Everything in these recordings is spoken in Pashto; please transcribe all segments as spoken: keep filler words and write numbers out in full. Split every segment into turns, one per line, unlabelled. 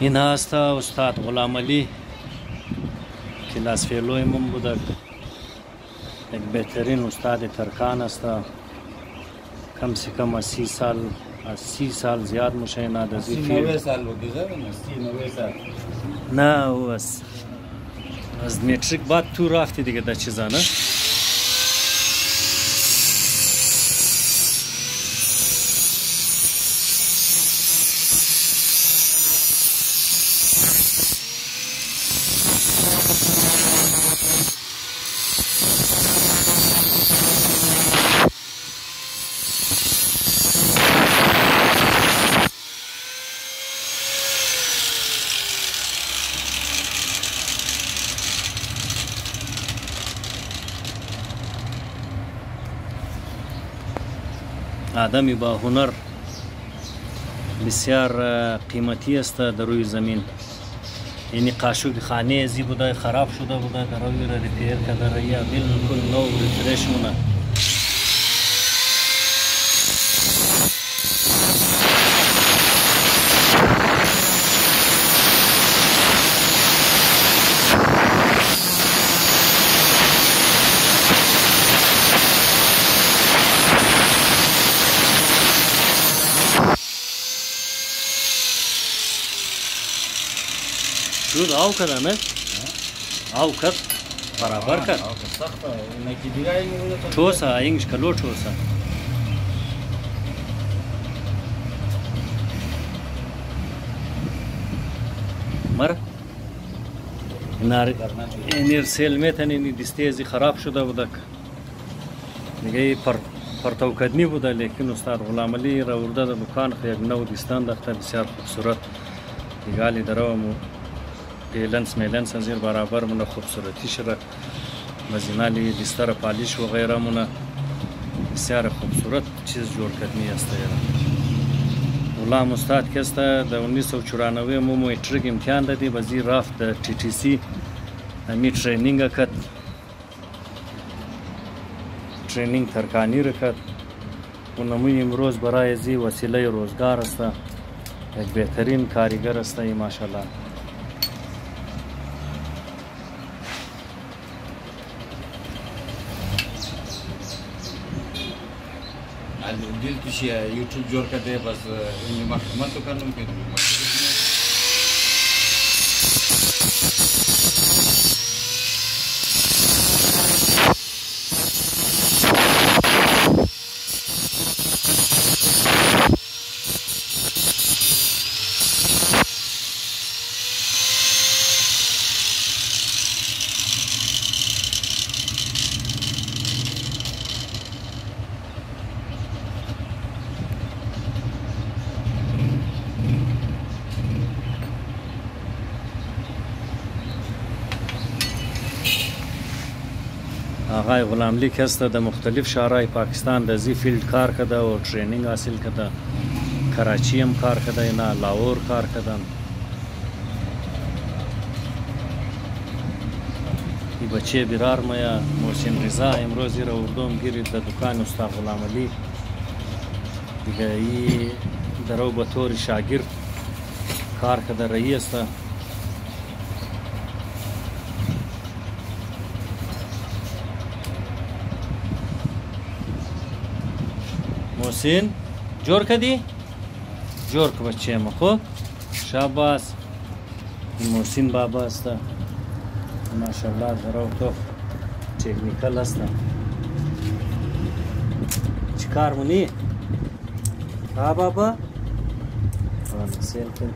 این هست استاد غلام علی کلاس فیلوی من بودک، یک بهترین استاد ترکان است. کم سے کم اسی سال اسی سال زیاد مشاهده در
اسی نوے سال بودی زدن اسی نوے سال
نه او از از متریک بعد تو رفتی دیگه در چیزا نه. آدمی با هنر بسیار قیمتی است در روی زمین. یعنی قاشق خانه زی بوده خراب شده بوده در روی را ریپیر کرده یا بالکل نو ریفرش مونه. شد آو کرده نه؟ آو کرد برابر کرد چوسا اینگش کلو چوسا مر اینیر سیل میتن اینی دستیزی خراب شده بودک دیگه پر پرتو کدنی بوده، لیکن استاد غلام علی را ورده در دکان خیلی یک نو دستان دخته بسیار خوبصورت دیگالی درومو پیلنس میلنس زیر برابر مونه خوبصورتی شده مزینالی دستر پالیش و غیره مونه بسیار خوبصورت چیز جور کردنی است. غلام استاد که است در انیس سو چورانوی مو میتریک امتحان دادی بازی رفت در تی تی سی همی ترینینگ کرد، ترینینگ ترکانی را کرد و نموی امروز برای زی وسیله روزگار است. یک بهترین کاریگر است ماشاءالله.
دل پیشی یوٹیوب جوڑ کرتے بس محکمت تو کرنا ممکن
آقای غلام علی که است در مختلف شهرهای پاکستان در زی فیلد کار کرده و ترینینگ حاصل کرده. کراچی هم کار کرده، اینا لاهور کار کردن. این بچه برار مایا محسن رضا امروزی را اردوم گیرید در دکان استاد غلام علی دیگه ای در او به طور شاگرد کار کرده رئی است. محسن جور کدی جور که بچه ما خوب شاباس. محسن بابا است ماشاءالله در او تو تکنیکل است. چی کار مونی؟ ها بابا؟ سیل کن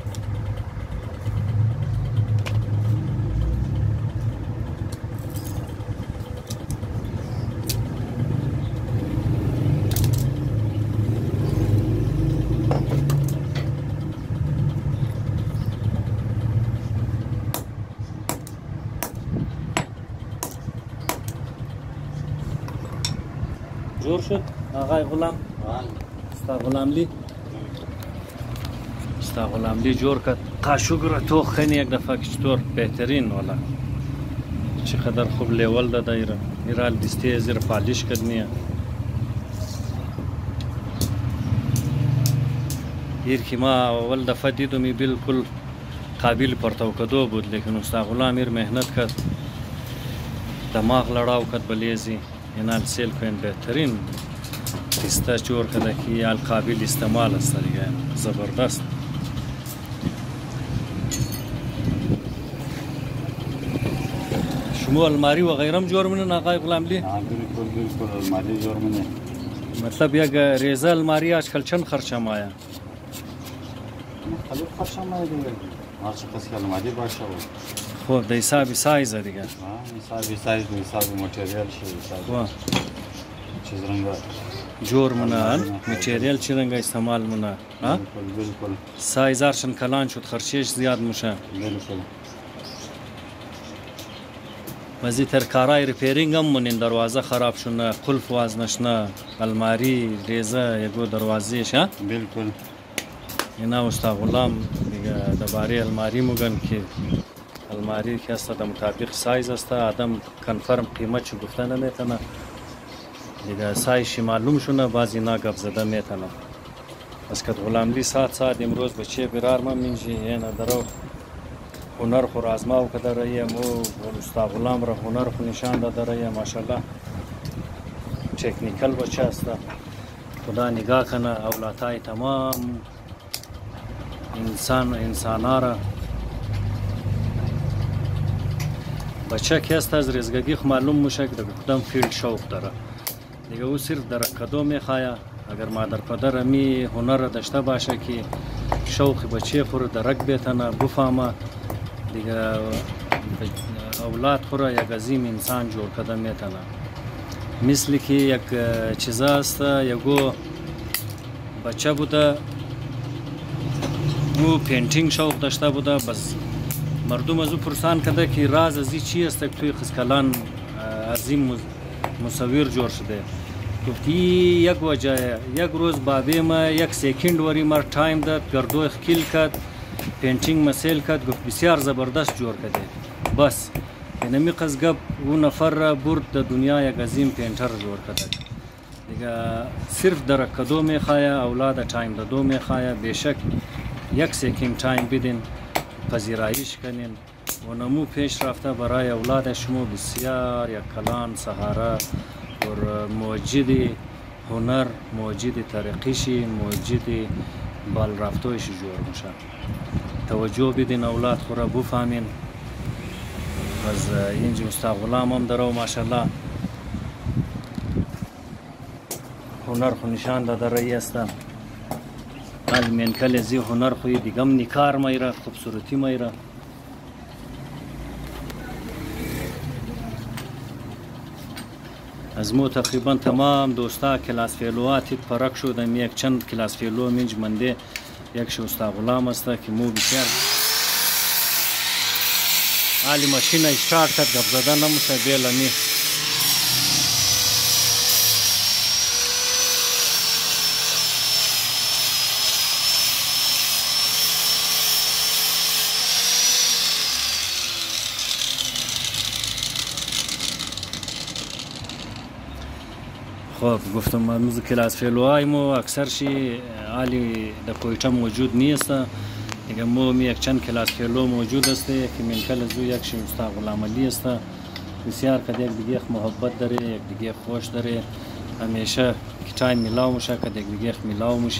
جور شد آقای غلام استاد غلام علی استاد غلام علی جور کرد قاشق را تو خیلی یک دفعه چطور بهترین والا چقدر خوب لیول داده ایرا ایرال دستی زیر پالیش کردنیه ایر که ما اول دفعه دیدمی بالکل قابل پرتوکدو بود، لیکن استاد غلام میر مهنت کرد، دماغ لڑاو کرد بلیزی اینال سیل کوین بهترین تیستا جور کرده که آل قابل استعمال است دیگه، زبردست. شما الماری و غیرم جور منه آقای غلام لی؟
بالکل بالکل الماری جور منه.
مطلب یک ریزه الماری آجکل چند خرچم آیا؟
خیلی خرچم آیا دیگه. هر چه کسی الماری باشه بود.
خوب، ده حسابی سایز دیگه.
آه، حسابی سایز و حسابی متریال شد.
خوب.
چیز رنگا.
جور منه، متریال چی رنگا استعمال منه؟
بالکل بالکل.
سایز آرشن کلان شد، خرچش زیاد میشه.
بالکل.
مزی تر کارای ریپیرینگ هم منین، دروازه خراب شونه، قلف واز نشنه، الماری، ریزه، یکو دروازهش ها؟
بالکل.
اینا استاد غلام دیگه درباره الماری میگن که الماری که است در مطابق سایز است، آدم کنفرم قیمتش گفته نمیتونه دیگه، سایزش معلوم شونه بعضی نا گپ زده میتونه. بس که غلام لی ساعت ساعت امروز بچه برار ما منجی اینا درو هنر خو رازماو که داره مو استاد غلام را هنر خو نشان داره ماشاءالله، تکنیکل بچه است. خدا نگاه کنه اولادای تمام انسان انسانا را. بچه که است از ریزگی خو معلوم میشه که در کدام فیلد شوق داره دیگه، او صرف درک کدو میخواه. اگر مادر پدر می هنر داشته باشه که شوق بچه خور درک بتنه بفهمه دیگه، اولاد خورا یک عظیم انسان جور کده میتنه. مثل که یک چیز است، یکو بچه بوده او پینتینگ شوق داشته بوده، بس مردم از او پرسان کرده که راز ازی چی است که توی خسکلان عظیم مصور جور شده. گفتی یک وجه، یک روز بابی ما یک سیکند وری مر تایم داد، گردو خکیل کرد، پینتینگ مسیل کرد، گفت بسیار زبردست جور کرده. بس اینمی قصگب او نفر را برد در دنیا یک عظیم پینتر جور کرده دیگه. صرف درک کدو میخواه، اولاد تایم دادو میخواه، بیشک یک سیکند تایم بدین، پذیرایش کنین و نمو پیش رفته برای اولاد شما بسیار یک کلان سهاره و موجد هنر، موجد ترقیشی، موجد بال رفتویش جور میشه. توجه بدین اولاد خورا بفهمین. از اینجا استاد غلام هم داره و ماشاءالله هنر خو نشان داده رایی است. از منکل ازی هنر خوی دیگم نیکار میره، خوبصورتی میره. از مو تقریبا تمام دوستا کلاس فیلوات پرک شدم، یک چند کلاس فیلو منج منده، یک شو استاد غلام است که مو بسیار عالی ماشین استارت کرد، گپ زدن نموشه بیلمی. خب گفتم موضوع کلاس فیلوهای مو اکثر شی عالی در کویتا موجود نیست دیگه، مو می یک چند کلاس فیلو موجود است که من کل زو یک شی استاد غلام علی است. بسیار کد یک دیگه محبت داره، یک دیگه خوش داره، همیشه که تایم میلاو میشه، کد یک دیگه میلاو میشه.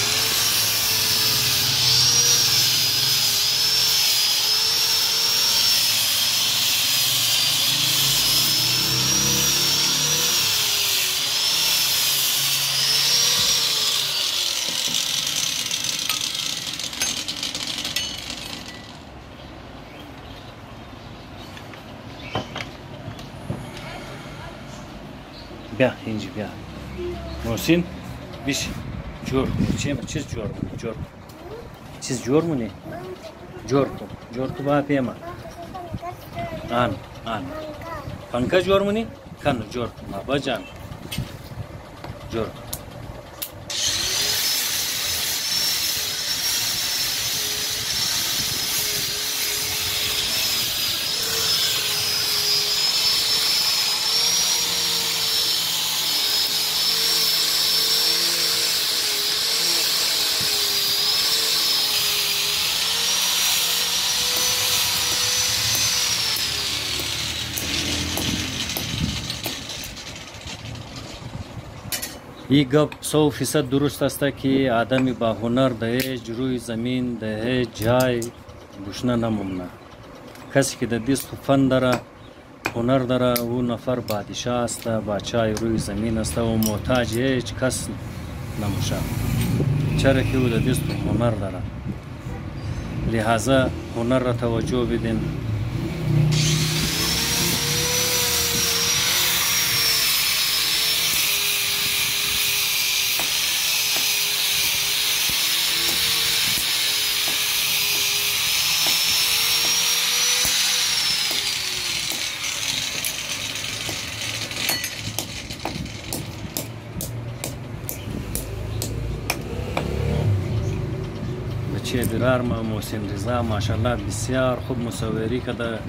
بیا اینجا بیا محسن بیش جور چه چیز جور جور چیز جور مونی جور کو جور کو با پیما آن آن پنکا جور مونی کن جور ما بجان جور این گپ صد فیصد درست است که آدمی با هنر در هیچ روی زمین در هیچ جای گشنه نمونه. کسی که در دست فن داره، هنر داره، او نفر بادشاه است، بادشاه روی زمین است و محتاج هیچ کس نمیشه، چرا که او در دست هنر داره. لحاظا هنر را توجه بدین. بچه برار ما محسن رضا ماشاءالله بسیار خوب مصوری کرده.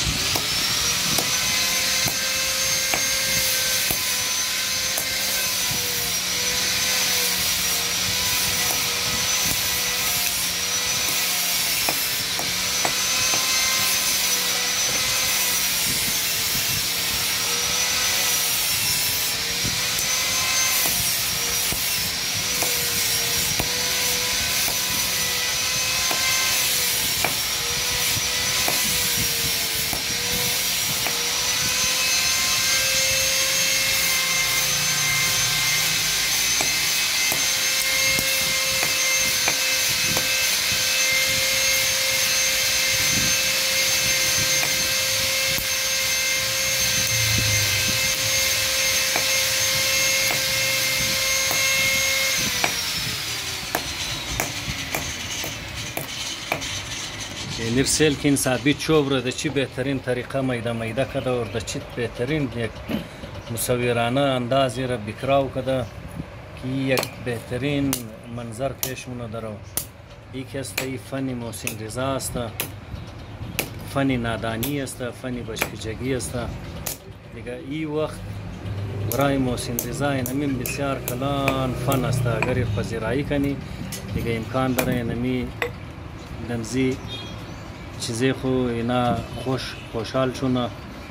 نرسل که این ثابت شو برده چی بهترین طریقه میده میده کده و در چی بهترین یک مصورانه اندازی را بکراو کده که یک بهترین منظر پیشمونه داره. یکی است ای فنی محسن رضا است، فنی نادانی است، فنی بشکجگی است. دیگه ای وقت برای محسن رضا اینمی بسیار کلان فن است. اگر پذیرایی کنی دیگه امکان داره اینمی دمزی چیزی خو اینا خوش خوشحال شونه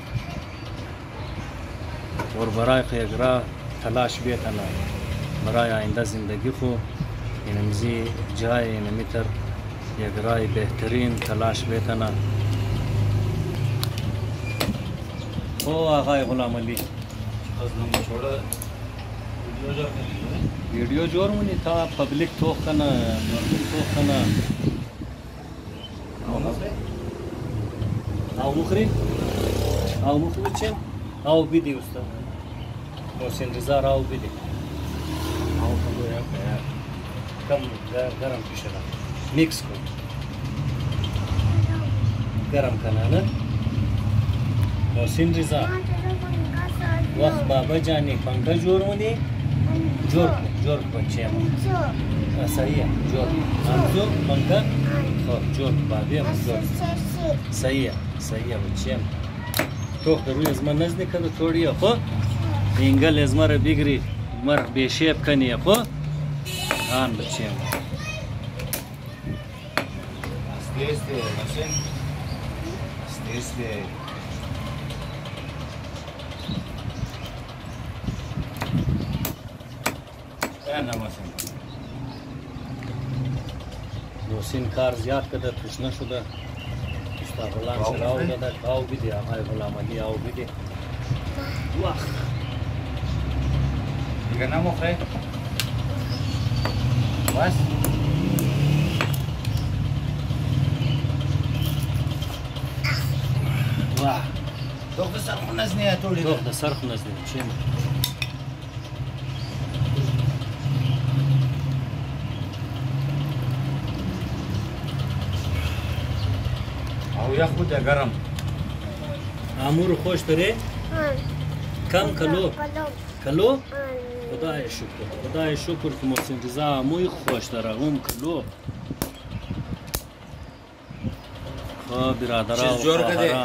و برای یک راه تلاش بیتنه برای آینده زندگی خو اینمزی جای اینمی تر یک راه بهترین تلاش بیتنه. او آقای غلام علی ویڈیو جوړ مونږ ته پبلک توخ کنه پبلک توخ کنه او مخري او مخري او بدي استاذ محسن رضا راو بدي او كم گرم پیشلا میکس کن گرم کنه. محسن رضا وقت بابا جانی پنکا جوړ مونږ جوړ جوړ بچي ما صحیح جوړ انځو پنکا خو جوړ بابا جوړ صحیح صحیح بچي تو روی از من نزدیک کده توڑی خو اینگل از مرا بگیری مر بیشیب کنی خو آن بچی
Este este Maxen. Este este انا Maxen.
محسن کار زیاد کده تشنه شده. غلام شراو داده آو بیدی آقای غلام علی آو بیدی واه
دیگه نمخوره بس
واه
دخت سرخ نزنیه تولی
دخت سرخ نزنیه چیم
او یا خود گرم
امور خوش داره کم کلو کلو خدای شکر خدای شکر که محسن رضا اموی خوش داره اون کلو خواه برادرها و خواهرها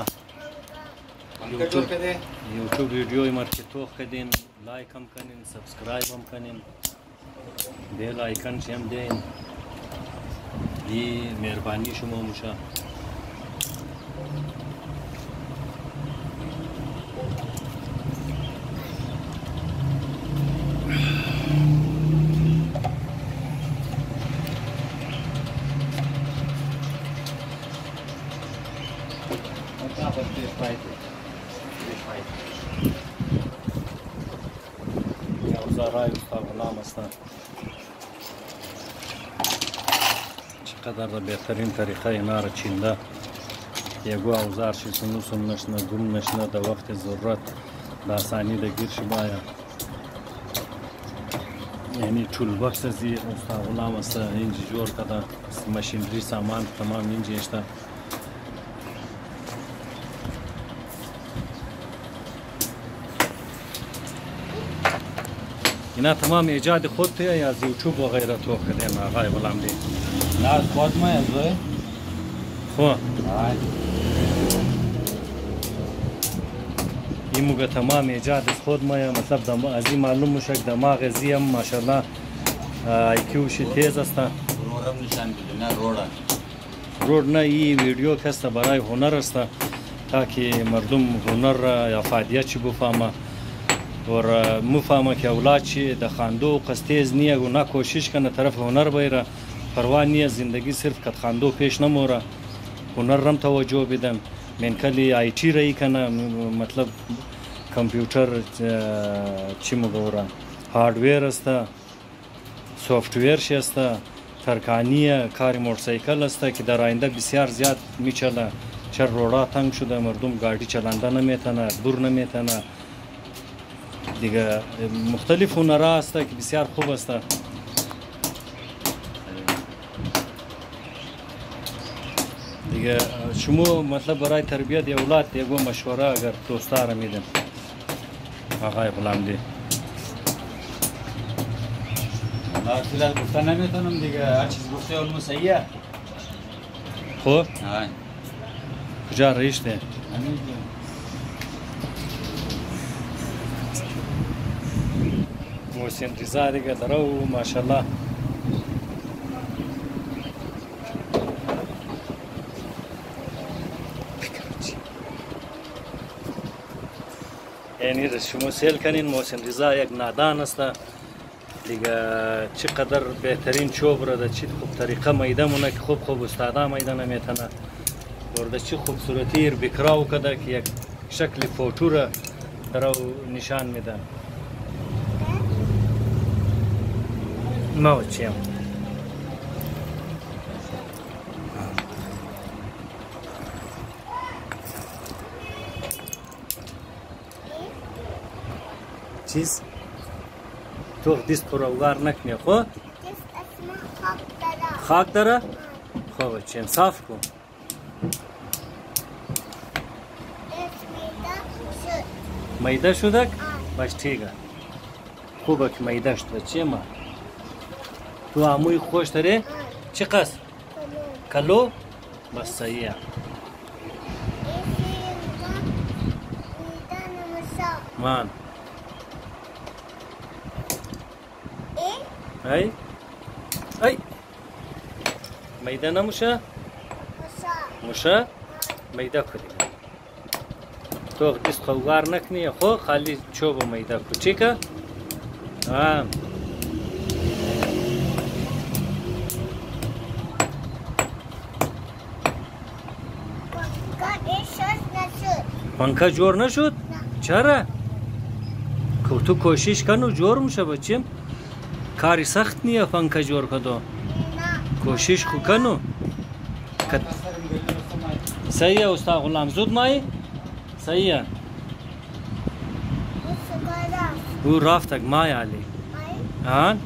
یوٹیوب ویڈیوی مرکی توخ کدین لایک هم کنین سبسکرایب هم کنین بیل آیکن چی هم دین یہ مهربانی شما موشه اوزارهای استاد غلام است. چقدر بهترین طریقه اینا را چینده، یگو اوزار شی سنو سن نشنه گم نشنه در وقت ضرورت به آسانی در گیر شی باید. یعنی طول بکس ازی استاد غلام است اینجا جور کده، ماشینری سامان تمام اینجا اشته. اینا تمام ایجاد خود توی یا از یوتیوب و غیره تو کردین آقای غلام دی؟
نه از خود ما یزوی
خو
آی
این موقع تمام ایجاد از خود ما یا مطلب دم از این معلوم میشه که دماغ زیم ماشاءالله آیکیوش تیز است.
روڑم نشان بده نه روڑا
روڑ نه این ویدیو کست برای هنر است تاکه مردم هنر یا فایده چی بفهمه اور مفهمه که اولاد چی در خواندو قصتیز نیه و نه کوشش کنه طرف هنر بیره، پروا نیه زندگی صرف کت خواندو پیش نموره، هنر رم توجه بدن. من کلی آی تی رایی کنه مطلب کامپیوتر چی مگوره هاردویر است، سوفتویر شی است، ترکانیه کاری موتورسایکل است که در آینده بسیار زیاد میچله. چر روڑا تنگ شده مردم گاڑی چلانده نمیتونه، دور نمیتونه دیگه. مختلف هنرها است که بسیار خوب است. دیگه شما مطلب برای تربیت اولاد یگو مشوره اگر دوستا را میدن آقای غلام دی؟
والله فیلال گفتن نمیتونم دیگه، هر چیز گفته اون صحیحه.
خب
آی
کجا رئیسته؟
همین
محسن رضا دیگه درو ماشاءالله یعنی شما سیل کنین محسن رضا یک نادان است دیگه. چقدر بهترین چوب را در چی خوب طریقه میده مونه که خوب خوب استادا میده نمیتونه ورده چی خوبصورتی بکراو کده که یک شکل فوتو را درو نشان میده. ما چیم چیز تو دیست پروگار نکنی خو؟
دیست اسمه خاک داره.
خاک داره؟ خوب چیم صاف کن. میده شده؟ باش تیگه خوبه که میده شده. چیمه؟ تو عموی خوش داره؟ چی قصد؟ کلو؟ بس صحیحه. مان ای ای میده نموشه؟ موشه؟ میده کدی تو دیست خوار نکنی خو خالی چوب میده کو چی که؟ آم پنکه جور نشد؟ چرا؟ که تو کوشش کنو جور میشه بچیم؟ کاری سخت نیه پنکه جور کدو کوشش خو کنو. صحیحه استاد غلام زود مایی؟ صحیحه او رفتک مای علی آن؟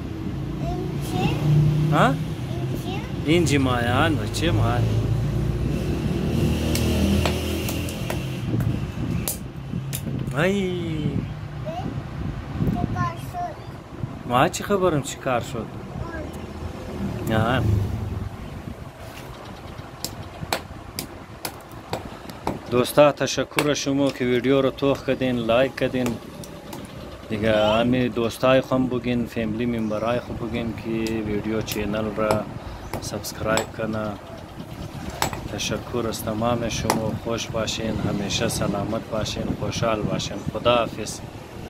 ها؟ اینجی مای آن بچه مای ای ما چی خبرم چی کار شد؟ آن دوستا تشکر شما که ویدیو رو توخ کردین، لایک کردین دیگه. همه دوستای خود بگین، فیملی ممبرای خود بگین که ویدیو چینل را سابسکرایب کنه. تشکر از تمام شما. خوش باشین، همیشه سلامت باشین، خوشحال باشین. خدا حافظ.